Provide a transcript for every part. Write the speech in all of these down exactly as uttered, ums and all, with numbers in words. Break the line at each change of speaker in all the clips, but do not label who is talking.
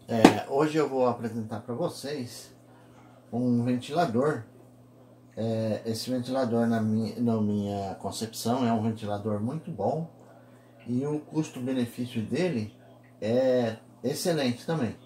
É, hoje eu vou apresentar para vocês um ventilador. É, esse ventilador, na minha, na minha concepção, é um ventilador muito bom e o custo-benefício dele é excelente também.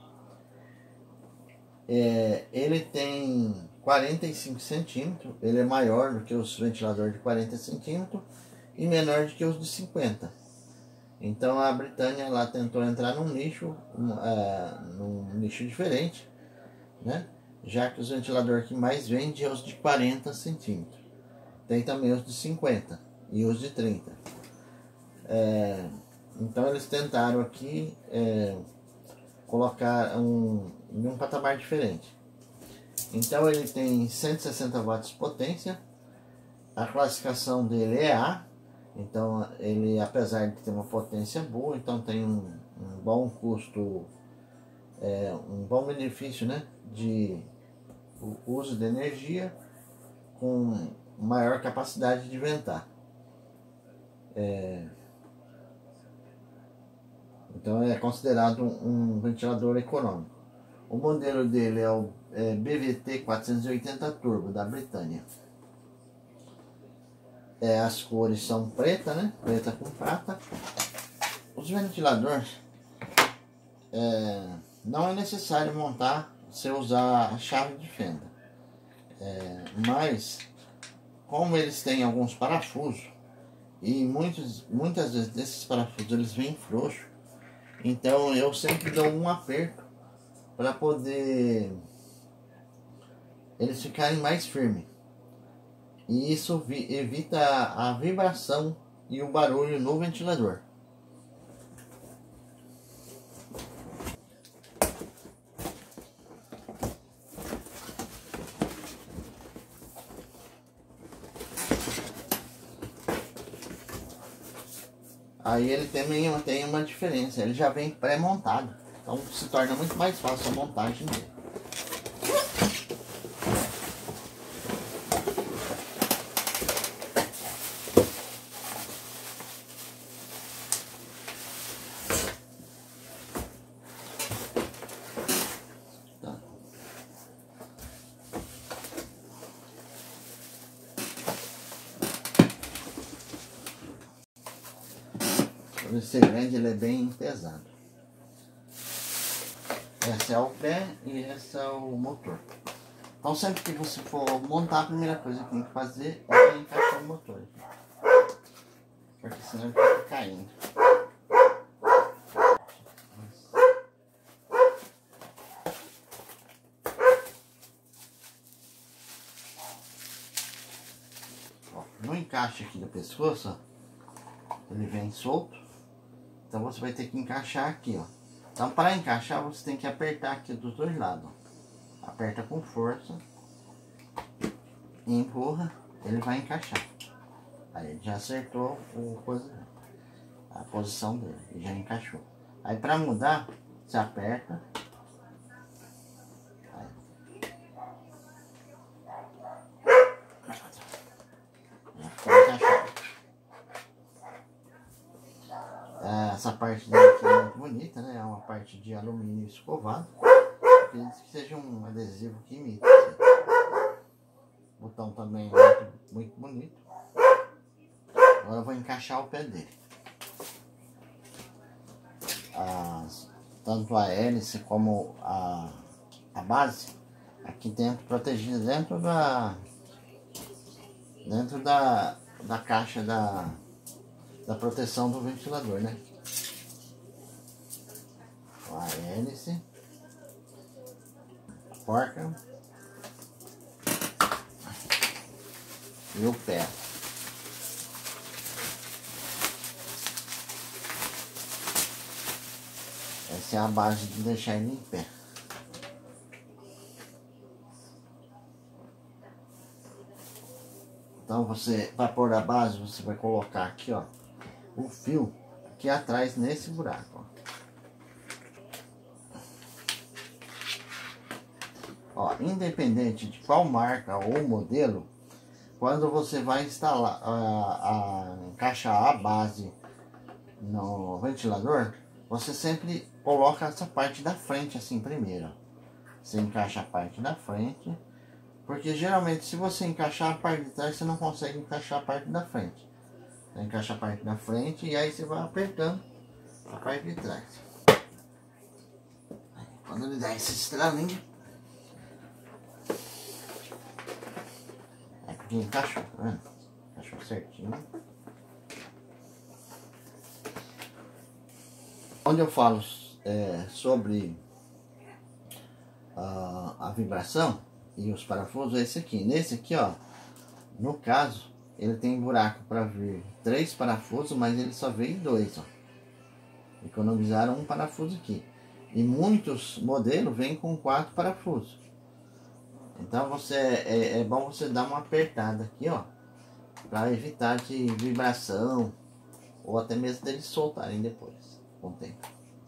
É, ele tem quarenta e cinco centímetros, ele é maior do que os ventiladores de quarenta centímetros e menor do que os de cinquenta. Então a Britânia ela tentou entrar num nicho, um, é, num nicho diferente, né? Já que os ventiladores que mais vende é os de quarenta centímetros. Tem também os de cinquenta e os de trinta. É, então eles tentaram aqui é, colocar um, em um patamar diferente. Então ele tem cento e sessenta watts de potência. A classificação dele é A. Então ele, apesar de ter uma potência boa, então tem um, um bom custo, é, um bom benefício, né, de uso de energia com maior capacidade de ventar. É, então é considerado um ventilador econômico. O modelo dele é o é, B V T quatrocentos e oitenta Turbo da Britânia. É, as cores são preta, né? Preta com prata. Os ventiladores é, não é necessário montar se usar a chave de fenda. É, mas como eles têm alguns parafusos e muitos, muitas vezes desses parafusos eles vêm frouxos, então eu sempre dou um aperto para poder eles ficarem mais firmes. E isso evita a vibração e o barulho no ventilador. Aí ele também tem uma diferença, ele já vem pré-montado, então se torna muito mais fácil a montagem dele. Por esse grande, ele é bem pesado. Esse é o pé e esse é o motor. Então sempre que você for montar, a primeira coisa que tem que fazer é encaixar o motor. Porque senão ele fica caindo. Ó, no encaixe aqui do pescoço, ó, ele vem solto. Então você vai ter que encaixar aqui, ó. Então para encaixar você tem que apertar aqui dos dois lados, ó. Aperta com força e empurra, ele vai encaixar. Aí ele já acertou o, a posição dele, ele já encaixou. Aí para mudar, você aperta. Aí. Já ficou encaixado. Essa parte dele aqui é muito bonita, né? É uma parte de alumínio escovado. Acredito que seja um adesivo que imita. Assim. O botão também é muito, muito bonito. Agora eu vou encaixar o pé dele. As, tanto a hélice como a, a base aqui dentro, protegida dentro da dentro da, da caixa da, da proteção do ventilador, né? A hélice, a porca e o pé. Essa é a base de deixar ele em pé. Então você vai pôr a base, você vai colocar aqui, ó, o fio aqui atrás nesse buraco, ó. Ó, independente de qual marca ou modelo, quando você vai instalar, a, a, encaixar a base no ventilador, você sempre coloca essa parte da frente assim primeiro. Você encaixa a parte da frente, porque geralmente se você encaixar a parte de trás, você não consegue encaixar a parte da frente. Você encaixa a parte da frente e aí você vai apertando a parte de trás. Aí, quando ele dá esse estralinho, é porque encaixou, tá vendo? Encaixou certinho. Onde eu falo é, sobre a, a vibração e os parafusos é esse aqui. Nesse aqui, ó, no caso, ele tem buraco para vir três parafusos, mas ele só veio dois, ó. Economizaram um parafuso aqui. E muitos modelos vêm com quatro parafusos. Então você é, é bom você dar uma apertada aqui, ó, para evitar de vibração ou até mesmo deles soltarem depois. Com o tempo.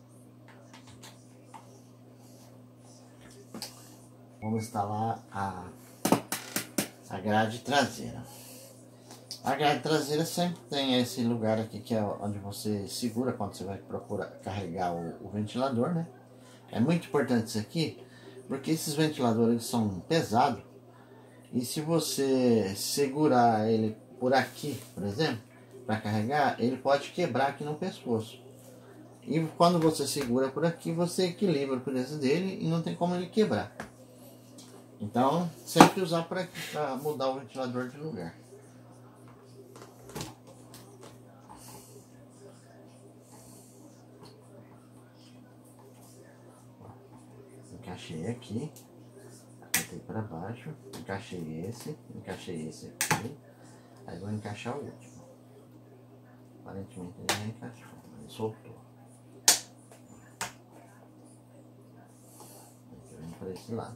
Vamos instalar a, a grade traseira. A grade traseira sempre tem esse lugar aqui que é onde você segura quando você vai procurar carregar o, o ventilador, né? É muito importante isso aqui, porque esses ventiladores eles são pesados e se você segurar ele por aqui, por exemplo, para carregar, ele pode quebrar aqui no pescoço. E quando você segura por aqui, você equilibra o peso dele e não tem como ele quebrar. Então, sempre usar por aqui para mudar o ventilador de lugar. Encaixei aqui, apertei para baixo, encaixei esse, encaixei esse aqui, aí vou encaixar o último. Aparentemente ele já encaixou, ele soltou. Para esse lado.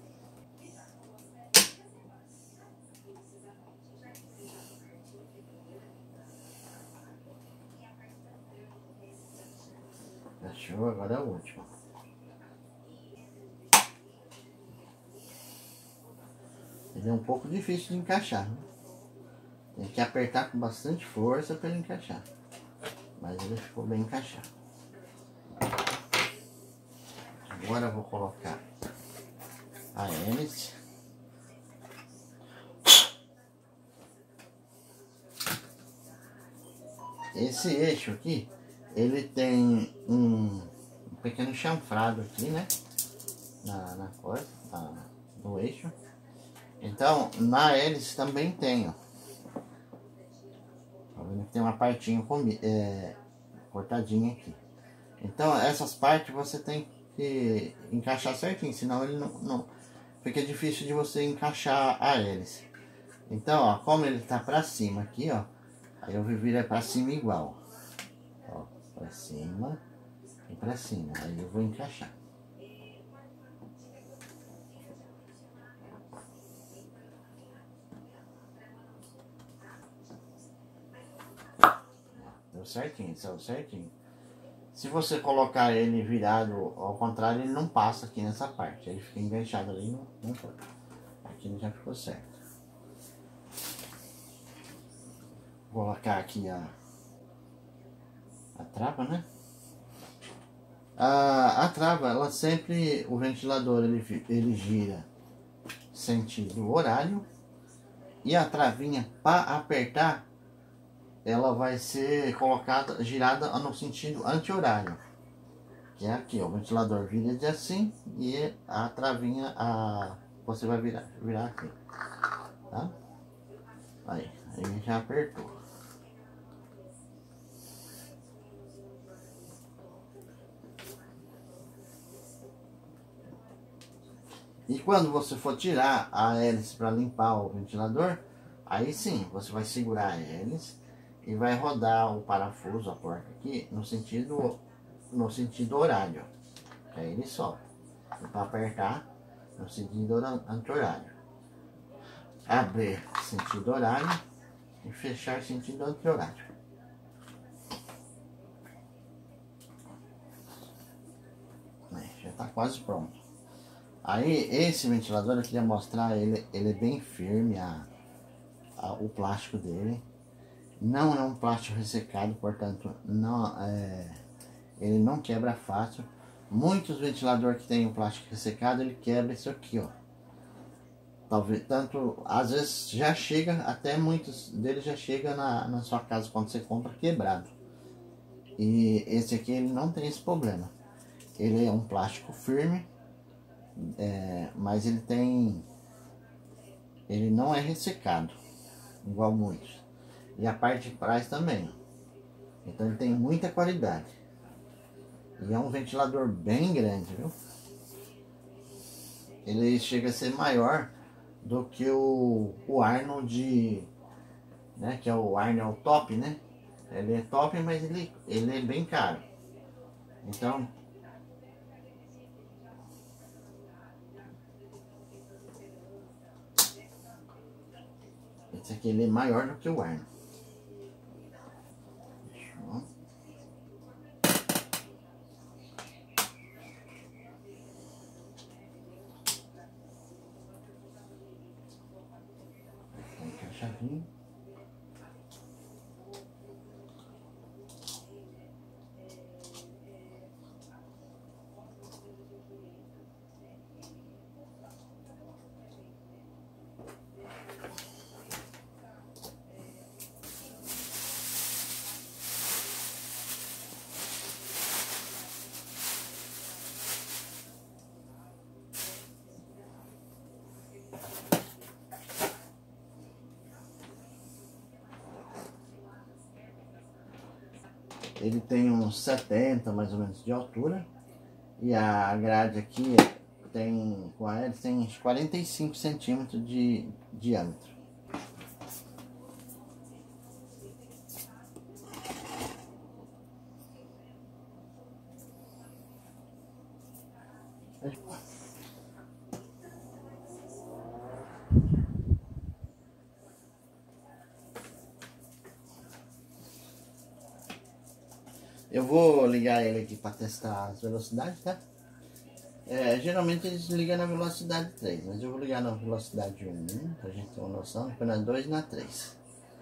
Fechou, agora é o último. Ele é um pouco difícil de encaixar, né? Tem que apertar com bastante força para ele encaixar. Mas ele ficou bem encaixado. Agora eu vou colocar a hélice. Esse eixo aqui, ele tem um, um pequeno chanfrado aqui, né? Na, na coisa, na, no eixo. Então, na hélice também tem, ó. Tá vendo que tem uma partinha é, cortadinha aqui. Então, essas partes você tem que encaixar certinho, senão ele não, não fica difícil de você encaixar a hélice. Então, ó, como ele tá pra cima aqui, ó, aí eu viro pra cima igual, ó, pra cima e pra cima, aí eu vou encaixar. Deu certinho, saiu certinho. Se você colocar ele virado ao contrário, ele não passa aqui nessa parte. Ele fica enganchado ali, não, não pode. Aqui ele já ficou certo. Vou colocar aqui a, a trava, né? A, a trava, ela sempre, o ventilador ele, ele gira sentido horário. E a travinha para apertar, ela vai ser colocada, girada no sentido anti-horário. Que é aqui, ó, o ventilador vira de assim e a travinha, a, você vai virar, virar aqui, tá? Aí, aí já apertou. E quando você for tirar a hélice para limpar o ventilador, aí sim, você vai segurar a hélice e vai rodar o parafuso, a porta aqui, no sentido, no sentido horário. Aí ele solta. E para apertar, no sentido anti-horário. Abrir sentido horário e fechar sentido anti-horário. Já está quase pronto. Aí esse ventilador eu queria mostrar, ele, ele é bem firme, a, a, o plástico dele. Não é um plástico ressecado, portanto não, é, ele não quebra fácil. Muitos ventiladores que tem o plástico ressecado, ele quebra isso aqui, ó. Talvez, tanto, às vezes já chega, até muitos deles já chega na, na sua casa quando você compra quebrado. E esse aqui ele não tem esse problema. Ele é um plástico firme, é, mas ele tem, ele não é ressecado, igual muitos. E a parte de trás também. Então ele tem muita qualidade. E é um ventilador bem grande, viu? Ele chega a ser maior do que o, o Arnold, né? Que é o Arnold top, né? Ele é top, mas ele, ele é bem caro. Então, esse aqui ele é maior do que o Arnold. Aqui a chavinha. Ele tem uns setenta mais ou menos de altura. E a grade aqui tem, com a hélice, tem uns quarenta e cinco centímetros de diâmetro. Eu vou ligar ele aqui para testar as velocidades, tá? É, geralmente eles ligam na velocidade três, mas eu vou ligar na velocidade um, pra gente ter uma noção, depois na dois e na três.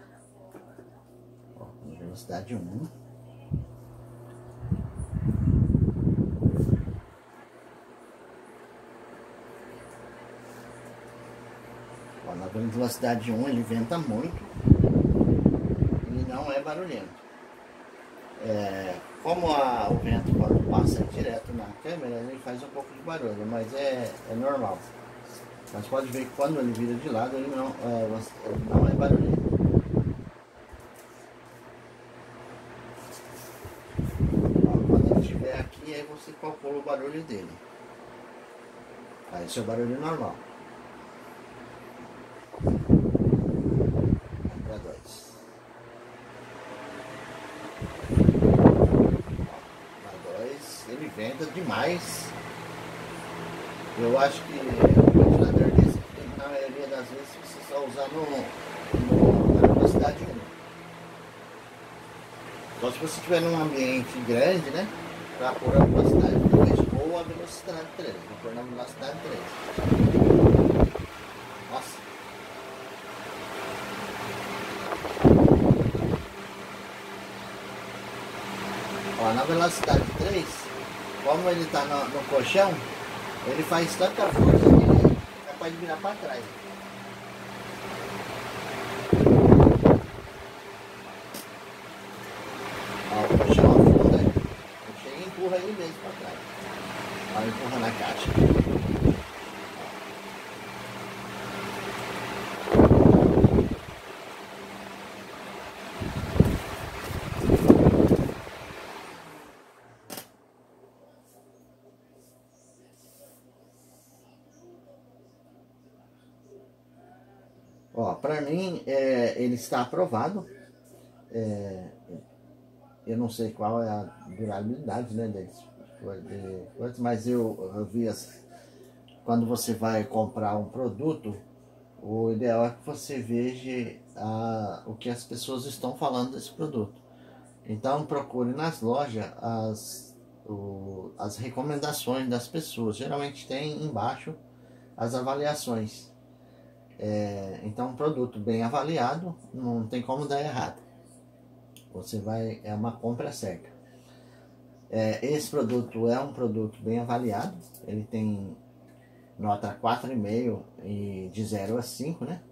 Ó, na velocidade um. Ó, na velocidade um ele venta muito e não é barulhento. É, como a, o vento quando passa direto na câmera, ele faz um pouco de barulho, mas é, é normal. Mas pode ver que quando ele vira de lado, ele não é, ele não é barulhento. Ó, quando ele estiver aqui, aí você calcula o barulho dele. Aí esse é o barulho normal. Para dois. Ele venta demais. Eu acho que o ventilador desse aqui, na maioria das vezes, você só usar no, no, na velocidade um. Só se você estiver num ambiente grande, né? Para pôr a velocidade dois ou a velocidade três. Vou pôr na velocidade três. Nossa. Ó, na velocidade três, como ele está no, no colchão, ele faz tanta força que ele é capaz de virar para trás. Ó, o colchão afunda, eu chego e empurra ele mesmo para trás. Ó, empurra na caixa. Ó, para mim, é, ele está aprovado. É, eu não sei qual é a durabilidade, né, deles, mas eu, eu vi as, quando você vai comprar um produto, o ideal é que você veja a, o que as pessoas estão falando desse produto. Então procure nas lojas as, o, as recomendações das pessoas. Geralmente tem embaixo as avaliações. É, então um produto bem avaliado não tem como dar errado. Você vai, é uma compra certa. É, esse produto é um produto bem avaliado, ele tem nota quatro vírgula cinco e de zero a cinco, né?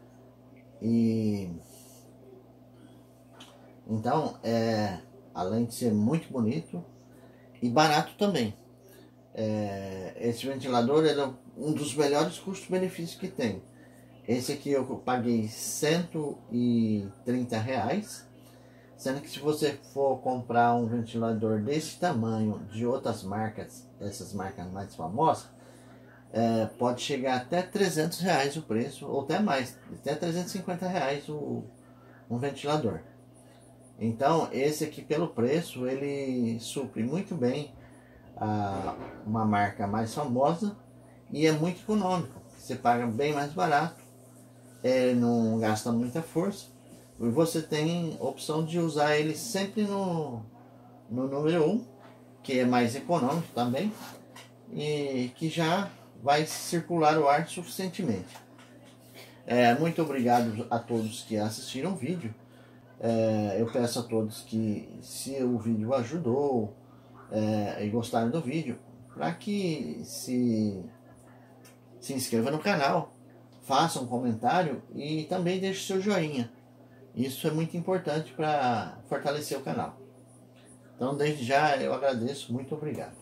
E então, é, além de ser muito bonito e barato também, é, esse ventilador ele é um dos melhores custo-benefícios que tem. Esse aqui eu paguei cento e trinta reais, sendo que se você for comprar um ventilador desse tamanho de outras marcas, essas marcas mais famosas, é, pode chegar até trezentos reais o preço, ou até mais, até trezentos e cinquenta reais o, um ventilador. Então esse aqui, pelo preço, ele supre muito bem a, uma marca mais famosa e é muito econômico. Você paga bem mais barato, é, não gasta muita força e você tem a opção de usar ele sempre no, no número um, que é mais econômico também e que já vai circular o ar suficientemente. É, muito obrigado a todos que assistiram o vídeo. É, eu peço a todos que, se o vídeo ajudou é, e gostaram do vídeo, para que se, se inscreva no canal, faça um comentário e também deixe seu joinha. Isso é muito importante para fortalecer o canal. Então, desde já, eu agradeço. Muito obrigado.